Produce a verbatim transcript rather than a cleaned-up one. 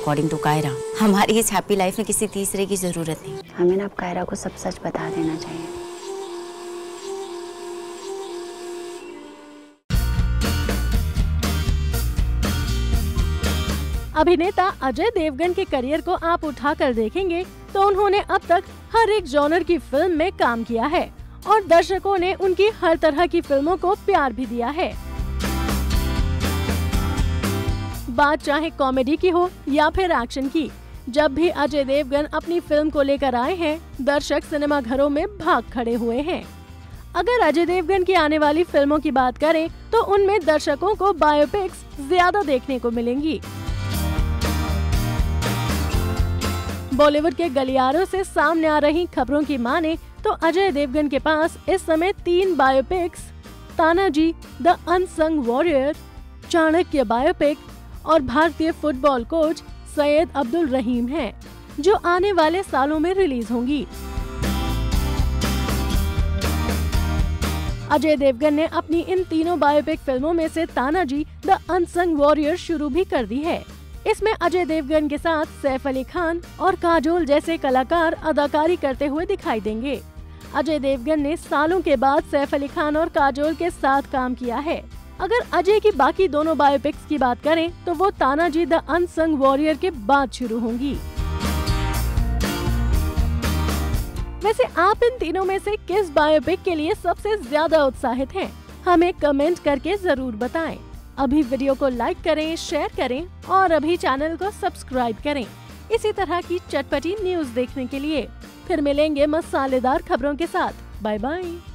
According to Kiara, हमारी इस happy life में किसी तीसरे की जरूरत नहीं। हमें ना अब कायरा को सब सच बता देना चाहिए। अभिनेता अजय देवगन के करियर को आप उठाकर देखेंगे तो उन्होंने अब तक हर एक जॉनर की फिल्म में काम किया है और दर्शकों ने उनकी हर तरह की फिल्मों को प्यार भी दिया है। बात चाहे कॉमेडी की हो या फिर एक्शन की, जब भी अजय देवगन अपनी फिल्म को लेकर आए हैं, दर्शक सिनेमा घरों में भाग खड़े हुए हैं। अगर अजय देवगन की आने वाली फिल्मों की बात करें तो उनमें दर्शकों को बायोपिक्स ज्यादा देखने को मिलेंगी। बॉलीवुड के गलियारों से सामने आ रही खबरों की माने तो अजय देवगन के पास इस समय तीन biopics, Tanaji the unsung warrior, Chanakya biopic और भारतीय फुटबॉल कोच सैयद अब्दुल रहीम हैं, जो आने वाले सालों में रिलीज होंगी। अजय देवगन ने अपनी इन तीनों बायोपिक फिल्मों में से तानाजी द अनसंग वॉरियर शुरू भी कर दी है। इसमें अजय देवगन के साथ सैफ अली खान और काजोल जैसे कलाकार अदाकारी करते हुए दिखाई देंगे। अजय देवगन ने सालों के बाद सैफ अली खान और काजोल के साथ काम किया है। अगर अजय की बाकी दोनों बायोपिक्स की बात करें तो वो तानाजी द अनसंग वॉरियर के बाद शुरू होंगी। वैसे आप इन तीनों में से किस बायोपिक के लिए सबसे ज्यादा उत्साहित हैं? हमें कमेंट करके जरूर बताएं। अभी वीडियो को लाइक करें, शेयर करें और अभी चैनल को सब्सक्राइब करें इसी तरह की चटपटी न्यूज़ देखने के लिए। फिर मिलेंगे मसालेदार खबरों के साथ। Bye bye.